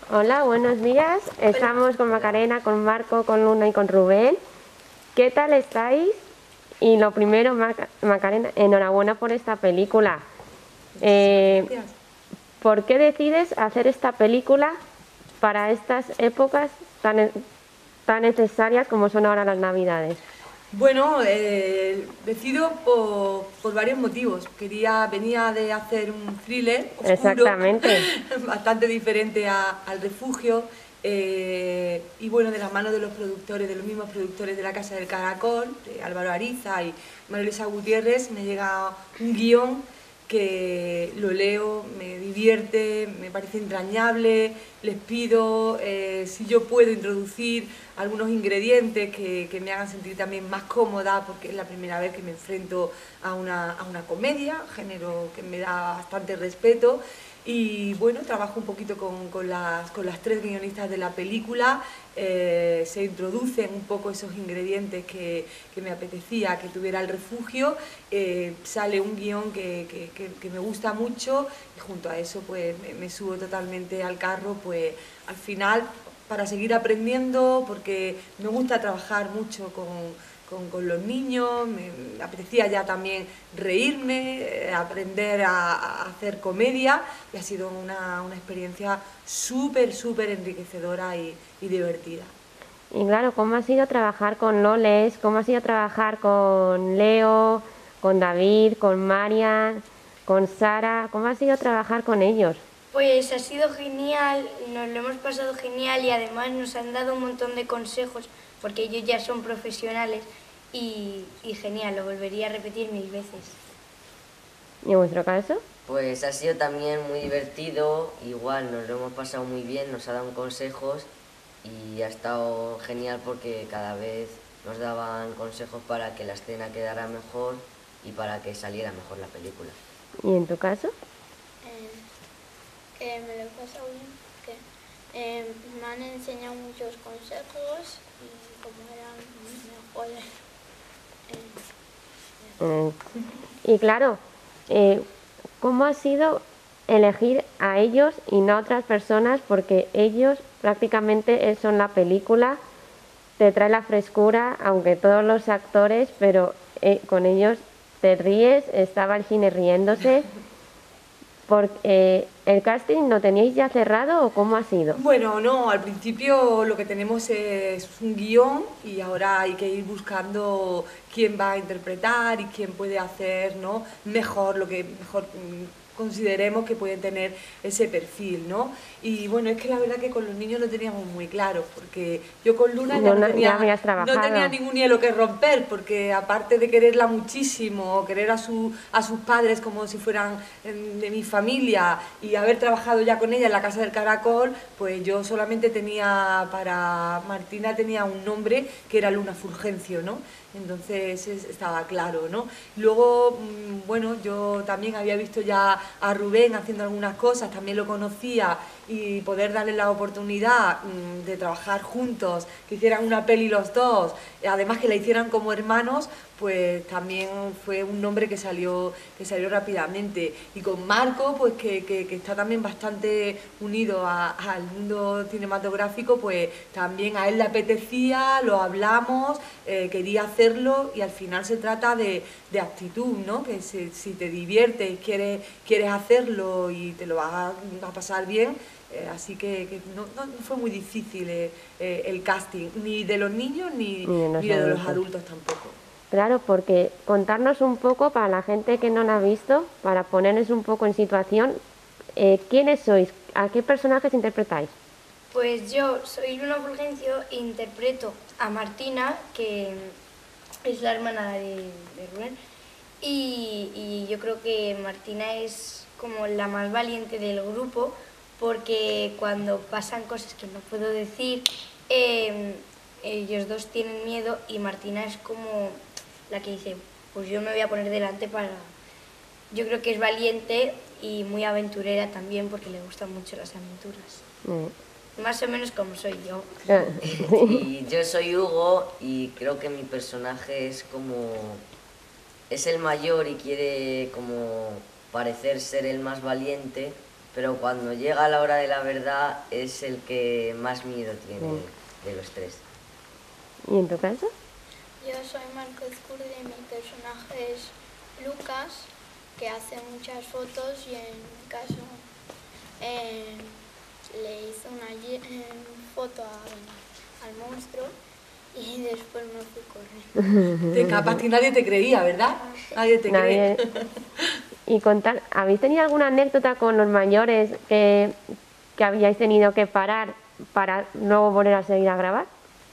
Hola, buenos días. Estamos con Macarena, con Marco, con Luna y con Rubén. ¿Qué tal estáis? Y lo primero, Macarena, enhorabuena por esta película. Gracias. ¿Por qué decides hacer esta película para estas épocas tan necesarias como son ahora las Navidades? Bueno, decido por varios motivos. Venía de hacer un thriller oscuro, Exactamente. bastante diferente al Refugio. Y bueno, de la mano de de los mismos productores de La Casa del Caracol, de Álvaro Ariza y María Luisa Gutiérrez, me llega un guión que lo leo, me divierte, me parece entrañable. Les pido si yo puedo introducir algunos ingredientes que me hagan sentir también más cómoda, porque es la primera vez que me enfrento a una comedia, género que me da bastante respeto. Y bueno, trabajo un poquito con las tres guionistas de la película. Se introducen un poco esos ingredientes que me apetecía que tuviera el Refugio. Sale un guión que me gusta mucho, y junto a eso pues me subo totalmente al carro, pues al final para seguir aprendiendo, porque me gusta trabajar mucho con los niños. Me apetecía ya también reírme, aprender a hacer comedia, y ha sido una experiencia súper enriquecedora y divertida. Y claro, ¿cómo ha sido trabajar con Loles? ¿Cómo ha sido trabajar con Leo, con David, con Marian, con Sara? ¿Cómo ha sido trabajar con ellos? Pues ha sido genial, nos lo hemos pasado genial y además nos han dado un montón de consejos porque ellos ya son profesionales y genial, lo volvería a repetir 1000 veces. ¿Y en vuestro caso? Pues ha sido también muy divertido, igual nos lo hemos pasado muy bien, nos ha dado consejos y ha estado genial porque cada vez nos daban consejos para que la escena quedara mejor y para que saliera mejor la película. ¿Y en tu caso? Que me lo he pasado bien, que me han enseñado muchos consejos y como eran mejores. Y claro, ¿cómo ha sido elegir a ellos y no a otras personas? Porque ellos prácticamente son la película, te trae la frescura, aunque todos los actores, pero con ellos te ríes, estaba el cine riéndose. Porque ¿el casting lo teníais ya cerrado o cómo ha sido? Bueno, no, al principio lo que tenemos es un guión y ahora hay que ir buscando quién va a interpretar y quién puede hacer, ¿no?, mejor lo que mejor consideremos que pueden tener ese perfil, ¿no? Y bueno, es que la verdad que con los niños lo teníamos muy claro, porque yo con Luna ya Ya habías no trabajado. tenía ningún hielo que romper, porque aparte de quererla muchísimo, querer a sus padres como si fueran de mi familia, y haber trabajado ya con ella en La Casa del Caracol, pues yo solamente tenía, para Martina tenía un nombre que era Luna Fulgencio, ¿no? Entonces estaba claro, ¿no? Luego, bueno, yo también había visto ya a Rubén haciendo algunas cosas, también lo conocía, y poder darle la oportunidad de trabajar juntos, que hicieran una peli los dos, además que la hicieran como hermanos, pues también fue un nombre que salió rápidamente. Y con Marco, pues que está también bastante unido al mundo cinematográfico, pues también a él le apetecía, lo hablamos, quería hacerlo, y al final se trata de actitud, ¿no? Que si te diviertes y quieres hacerlo y te lo vas a pasar bien. Así que no fue muy difícil el casting, ni de los niños ni de los adultos tampoco. Claro, porque contarnos un poco para la gente que no la ha visto, para ponernos un poco en situación, ¿quiénes sois? ¿A qué personajes interpretáis? Pues yo soy Luna Fulgencio e interpreto a Martina, que es la hermana de Rubén, y yo creo que Martina es como la más valiente del grupo, porque cuando pasan cosas que no puedo decir, ellos dos tienen miedo y Martina es como la que dice, pues yo me voy a poner delante para... Yo creo que es valiente y muy aventurera también porque le gustan mucho las aventuras. Más o menos como soy yo. Y yo soy Hugo y creo que mi personaje es es el mayor y quiere como parecer ser el más valiente, pero cuando llega la hora de la verdad es el que más miedo tiene de los tres. ¿Y en tu caso? Yo soy Marco Ezcurdi y mi personaje es Lucas, que hace muchas fotos y en mi caso le hice una foto al monstruo y después me fui corriendo. Te escapaste y nadie te creía, ¿verdad? Nadie te cree. Y contar, ¿habéis tenido alguna anécdota con los mayores que habíais tenido que parar para luego volver a seguir a grabar?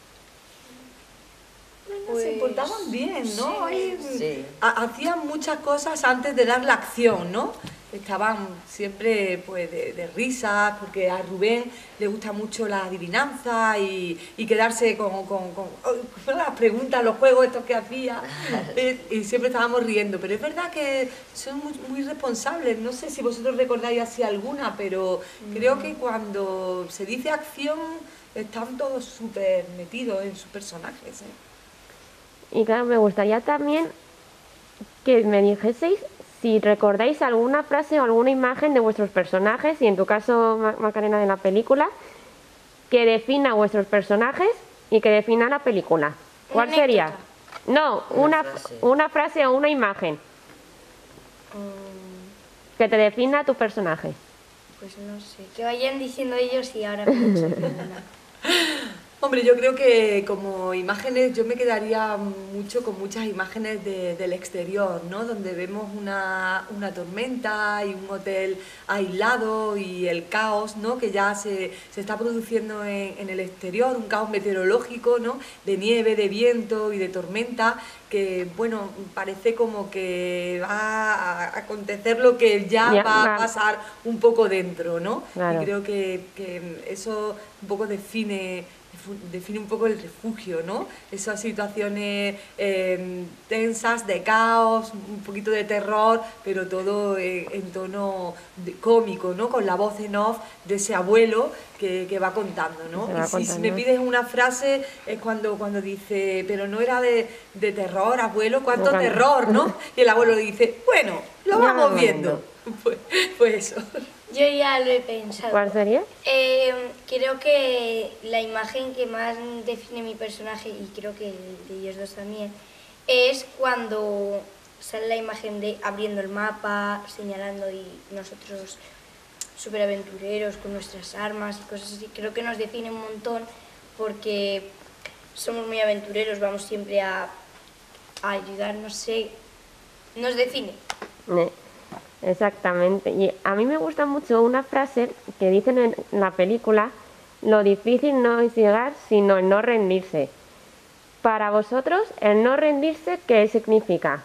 Pues, se portaban bien, ¿no? Sí. Hacían muchas cosas antes de dar la acción, ¿no? Estaban siempre pues de risas, porque a Rubén le gusta mucho la adivinanza y quedarse con las preguntas, los juegos estos que hacía, y siempre estábamos riendo. Pero es verdad que son muy responsables. No sé si vosotros recordáis así alguna, pero creo que cuando se dice acción están todos súper metidos en sus personajes, ¿eh? Y claro, me gustaría también que me dijeseis si recordáis alguna frase o alguna imagen de vuestros personajes, y en tu caso, Macarena, de la película, que defina vuestros personajes y que defina la película. ¿Cuál sería? No, una frase o una imagen que te defina tu personaje. Pues no sé, que vayan diciendo ellos y ahora pienso en una. Hombre, yo creo que como imágenes, yo me quedaría mucho con muchas imágenes del exterior, ¿no? Donde vemos una tormenta y un hotel aislado y el caos, ¿no? Que ya se está produciendo en el exterior, un caos meteorológico, ¿no? De nieve, de viento y de tormenta, que, bueno, parece como que va a acontecer lo que ya va a pasar un poco dentro, ¿no? Claro. Y creo que eso un poco define un poco el refugio, ¿no? Esas situaciones tensas, de caos, un poquito de terror, pero todo en tono cómico, ¿no? Con la voz en off de ese abuelo que va contando, ¿no? Y si me pides una frase es cuando dice, pero no era de terror, abuelo, ¿cuánto terror, no? Y el abuelo dice, bueno, lo vamos viendo. Pues eso. Yo ya lo he pensado. ¿Cuál sería? Creo que la imagen que más define mi personaje, y creo que de ellos dos también, es cuando sale la imagen de abriendo el mapa, señalando y nosotros súper aventureros con nuestras armas y cosas así. Creo que nos define un montón porque somos muy aventureros, vamos siempre a ayudar, no sé, nos define. Exactamente. Y a mí me gusta mucho una frase que dicen en la película: lo difícil no es llegar, sino el no rendirse. Para vosotros, el no rendirse, ¿qué significa?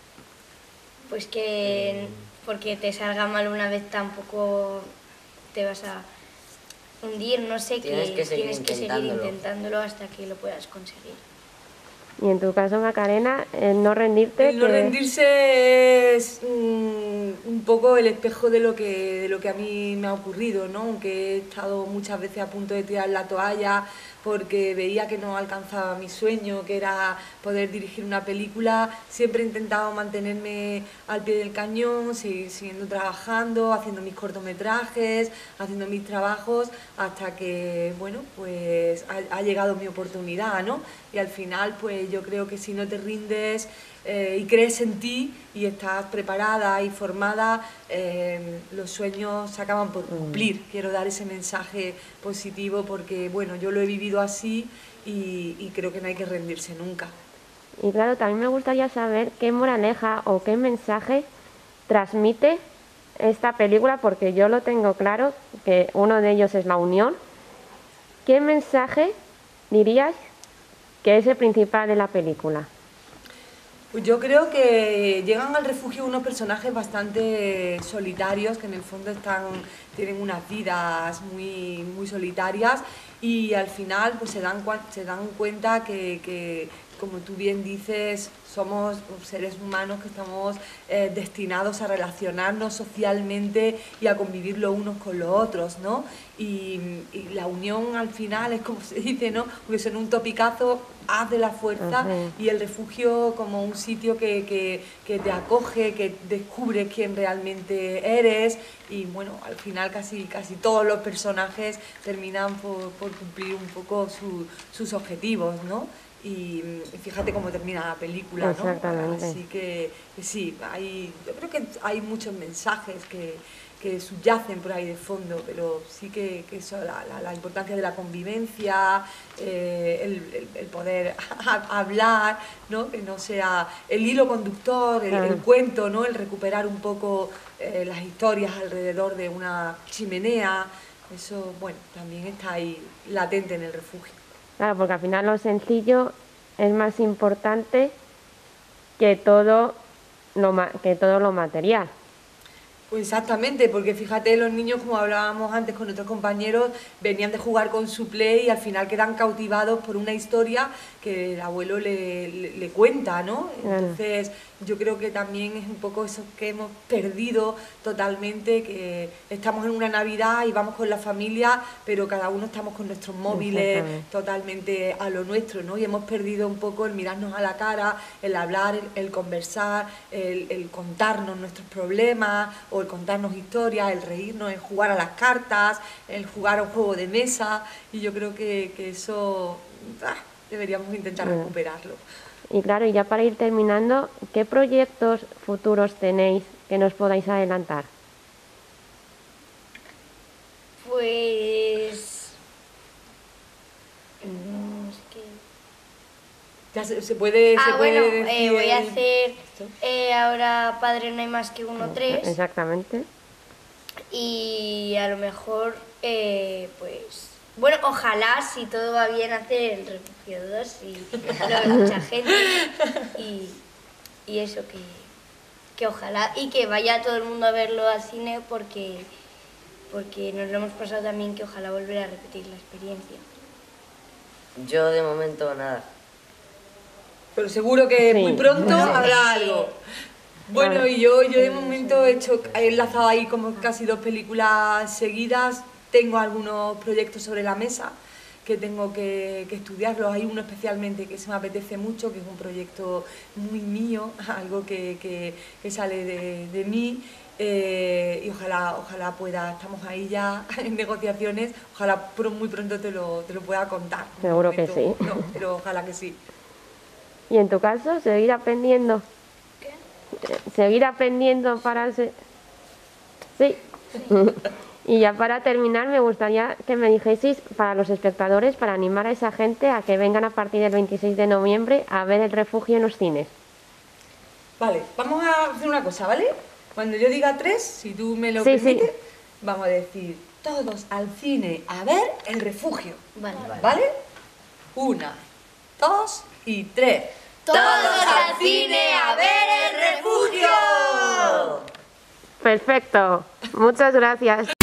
Pues que porque te salga mal una vez tampoco te vas a hundir, no sé, tienes que seguir intentándolo hasta que lo puedas conseguir. Y en tu caso, Macarena, el no rendirte... El no rendirse es un poco el espejo de lo que a mí me ha ocurrido, ¿no? Aunque he estado muchas veces a punto de tirar la toalla porque veía que no alcanzaba mi sueño, que era poder dirigir una película, siempre he intentado mantenerme al pie del cañón, siguiendo trabajando, haciendo mis cortometrajes, haciendo mis trabajos, hasta que, bueno, pues ha llegado mi oportunidad, ¿no? Y al final, pues yo creo que si no te rindes y crees en ti y estás preparada y formada, los sueños se acaban por cumplir. Quiero dar ese mensaje positivo porque, bueno, yo lo he vivido así y creo que no hay que rendirse nunca. Y claro, también me gustaría saber qué moraleja o qué mensaje transmite esta película, porque yo lo tengo claro, que uno de ellos es la unión. ¿Qué mensaje dirías que es el principal de la película? Pues yo creo que llegan al refugio unos personajes bastante solitarios, que en el fondo tienen unas vidas muy solitarias, y al final pues se dan cuenta que, como tú bien dices, somos seres humanos que estamos destinados a relacionarnos socialmente y a convivir los unos con los otros, ¿no? Y la unión al final es como se dice, ¿no? Porque son un topicazo, haz de la fuerza, y el refugio como un sitio que te acoge, que descubres quién realmente eres, y bueno, al final casi todos los personajes terminan por cumplir un poco sus objetivos, ¿no? Y fíjate cómo termina la película, ¿no? Exactamente. Así que sí, yo creo que hay muchos mensajes que subyacen por ahí de fondo, pero sí que eso, la importancia de la convivencia, el poder hablar, ¿no? Que no sea el hilo conductor, el cuento, ¿no? El recuperar un poco las historias alrededor de una chimenea, eso, bueno, también está ahí latente en el refugio. Claro, porque al final lo sencillo es más importante que todo lo material. Pues exactamente, porque fíjate, los niños, como hablábamos antes con nuestros compañeros, venían de jugar con su Play y al final quedan cautivados por una historia que el abuelo le cuenta, ¿no? Entonces, yo creo que también es un poco eso que hemos perdido totalmente, que estamos en una Navidad y vamos con la familia, pero cada uno estamos con nuestros móviles totalmente a lo nuestro, ¿no? Y hemos perdido un poco el mirarnos a la cara, el hablar, el conversar, el contarnos nuestros problemas, o el contarnos historias, el reírnos, el jugar a las cartas, el jugar a un juego de mesa, y yo creo que eso deberíamos intentar recuperarlo. Y claro, y ya para ir terminando, ¿qué proyectos futuros tenéis que nos podáis adelantar? Pues... no sé qué... Ya se puede bueno, decir voy a hacer ahora Padre no hay más que uno 3. Exactamente. Y a lo mejor, pues... Bueno, ojalá, si todo va bien, hacer el Refugio 2 y lo ve mucha gente. Y eso, que ojalá, y que vaya todo el mundo a verlo al cine, porque nos lo hemos pasado también, que ojalá volver a repetir la experiencia. Yo de momento nada. Pero seguro que muy pronto habrá algo. Bueno, y yo de momento he enlazado ahí como casi 2 películas seguidas. Tengo algunos proyectos sobre la mesa que tengo que estudiarlos. Hay uno especialmente que se me apetece mucho, que es un proyecto muy mío, algo que sale de mí. Y ojalá pueda, estamos ahí ya en negociaciones, ojalá muy pronto te lo pueda contar. Seguro que sí. No, pero ojalá que sí. ¿Y en tu caso, seguir aprendiendo? ¿Qué? ¿Seguir aprendiendo para ser...? Sí. Y ya para terminar, me gustaría que me dijeseis, para los espectadores, para animar a esa gente a que vengan a partir del 26 de noviembre a ver El Refugio en los cines. Vale, vamos a hacer una cosa, ¿vale? Cuando yo diga 3, si tú me lo permites, vamos a decir todos al cine a ver El Refugio. ¿Vale? 1, 2 y 3. ¡Todos al cine a ver El Refugio! Perfecto. Muchas gracias.